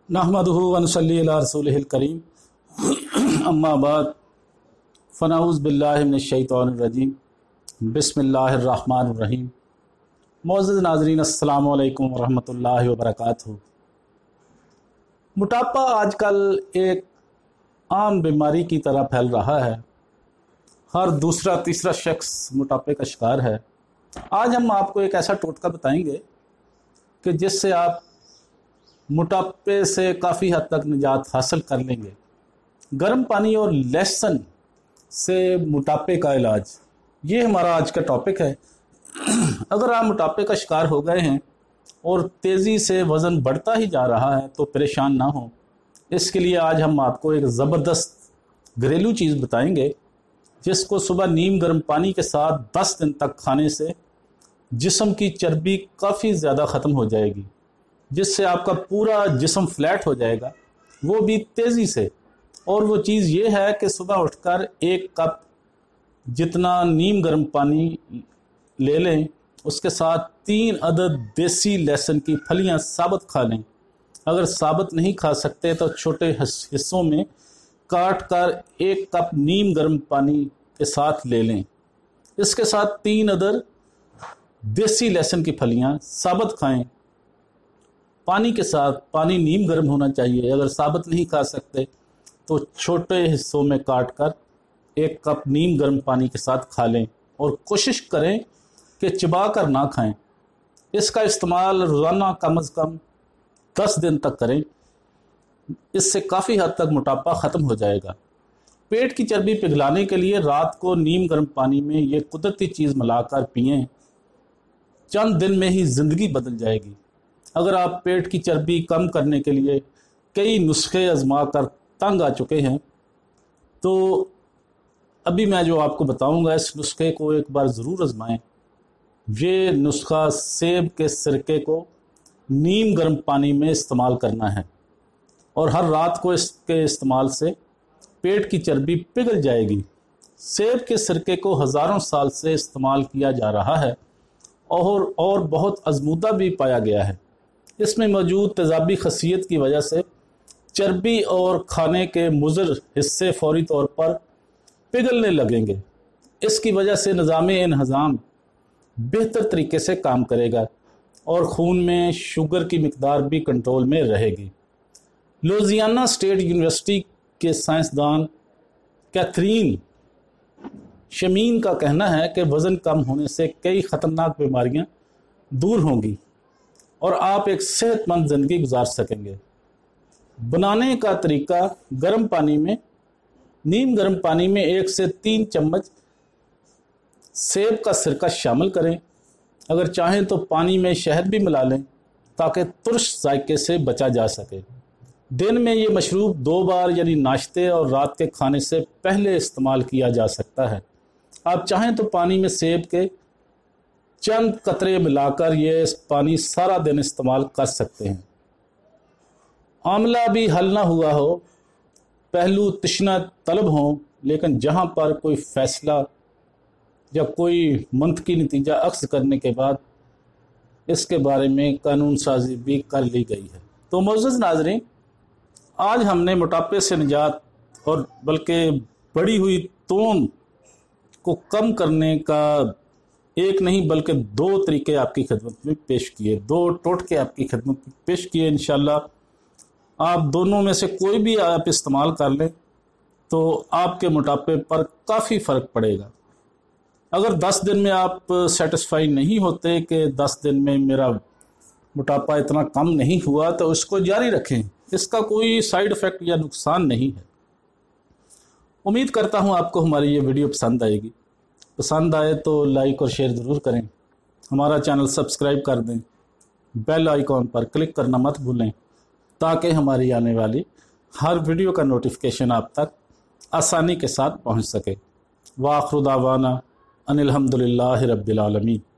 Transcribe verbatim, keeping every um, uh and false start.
नहमदुहु व नसल्ली अला रसूलिहिल करीम अम्मा बाद फ़नऊज़ु बिल्लाहि मिनश शैतानिर रजीम बिस्मिल्लाहिर रहमानिर रहीम। मुअज़्ज़िज़ नाज़रीन, अस्सलामु अलैकुम व रहमतुल्लाहि व बरकातुहू। मोटापा आजकल एक आम बीमारी की तरह फैल रहा है। हर दूसरा तीसरा शख्स मोटापे का शिकार है। आज हम आपको एक ऐसा टोटका बताएंगे कि जिससे आप मोटापे से काफ़ी हद तक निजात हासिल कर लेंगे। गर्म पानी और लहसुन से मोटापे का इलाज, ये हमारा आज का टॉपिक है। अगर आप मोटापे का शिकार हो गए हैं और तेज़ी से वज़न बढ़ता ही जा रहा है तो परेशान ना हो। इसके लिए आज हम आपको एक ज़बरदस्त घरेलू चीज़ बताएंगे जिसको सुबह नीम गर्म पानी के साथ दस दिन तक खाने से जिस्म की चर्बी काफ़ी ज़्यादा ख़त्म हो जाएगी, जिससे आपका पूरा जिस्म फ्लैट हो जाएगा, वो भी तेज़ी से। और वो चीज़ ये है कि सुबह उठकर एक कप जितना नीम गर्म पानी ले लें, उसके साथ तीन अदद देसी लहसुन की फलियां साबुत खा लें। अगर साबुत नहीं खा सकते तो छोटे हिस्सों में काट कर एक कप नीम गर्म पानी के साथ ले लें। इसके साथ तीन अदद देसी लहसुन की फलियां साबुत खाएं। पानी के साथ, पानी नीम गर्म होना चाहिए। अगर साबुत नहीं खा सकते तो छोटे हिस्सों में काट कर एक कप नीम गर्म पानी के साथ खा लें और कोशिश करें कि चबा कर ना खाएं। इसका इस्तेमाल रोज़ाना कम अज़ कम दस दिन तक करें। इससे काफ़ी हद तक मोटापा ख़त्म हो जाएगा। पेट की चर्बी पिघलाने के लिए रात को नीम गर्म पानी में ये कुदरती चीज़ मिलाकर पिएं। चंद दिन में ही ज़िंदगी बदल जाएगी। अगर आप पेट की चर्बी कम करने के लिए कई नुस्खे आजमा कर तंग आ चुके हैं तो अभी मैं जो आपको बताऊंगा इस नुस्खे को एक बार ज़रूर आजमाएं। ये नुस्खा सेब के सिरके को नीम गर्म पानी में इस्तेमाल करना है और हर रात को इसके इस्तेमाल से पेट की चर्बी पिघल जाएगी। सेब के सिरके को हज़ारों साल से इस्तेमाल किया जा रहा है और और बहुत आजमूदा भी पाया गया है। इसमें मौजूद तेज़ाबी खसियत की वजह से चर्बी और खाने के मुज़र हिस्से फौरी तौर पर पिघलने लगेंगे। इसकी वजह से निज़ाम-ए-इंहज़ाम बेहतर तरीके से काम करेगा और खून में शुगर की मिकदार भी कंट्रोल में रहेगी। लुइसियाना स्टेट यूनिवर्सिटी के साइंसदान कैथरीन शमीन का कहना है कि वज़न कम होने से कई ख़तरनाक बीमारियां दूर होंगी और आप एक सेहतमंद ज़िंदगी गुजार सकेंगे। बनाने का तरीका, गर्म पानी में नीम गर्म पानी में एक से तीन चम्मच सेब का सिरका शामिल करें। अगर चाहें तो पानी में शहद भी मिला लें ताकि तुर्श जायके से बचा जा सके। दिन में ये मशरूब दो बार यानी नाश्ते और रात के खाने से पहले इस्तेमाल किया जा सकता है। आप चाहें तो पानी में सेब के चंद कतरे मिलाकर ये पानी सारा दिन इस्तेमाल कर सकते हैं। आंवला भी हल ना हुआ हो, पहलू तशना तलब हो, लेकिन जहां पर कोई फैसला या कोई मंतकी नतीजा अक्स करने के बाद इसके बारे में कानून साजी भी कर ली गई है। तो मुअज़्ज़िज़ नाज़रीन, आज हमने मोटापे से निजात और बल्कि बढ़ी हुई तोन को कम करने का एक नहीं बल्कि दो तरीके आपकी खिदमत में पेश किए, दो टोटके आपकी खिदमत में पेश किए। इंशाल्लाह आप दोनों में से कोई भी आप इस्तेमाल कर लें तो आपके मोटापे पर काफ़ी फ़र्क पड़ेगा। अगर दस दिन में आप सेटिस्फाई नहीं होते कि दस दिन में मेरा मोटापा इतना कम नहीं हुआ तो इसको जारी रखें। इसका कोई साइड इफ़ेक्ट या नुकसान नहीं है। उम्मीद करता हूँ आपको हमारी ये वीडियो पसंद आएगी। पसंद आए तो लाइक और शेयर ज़रूर करें। हमारा चैनल सब्सक्राइब कर दें। बेल आइकॉन पर क्लिक करना मत भूलें ताकि हमारी आने वाली हर वीडियो का नोटिफिकेशन आप तक आसानी के साथ पहुंच सके। व आखिर दावाना अनिल हम्दुलिल्लाहि रब्बिल आलमीन।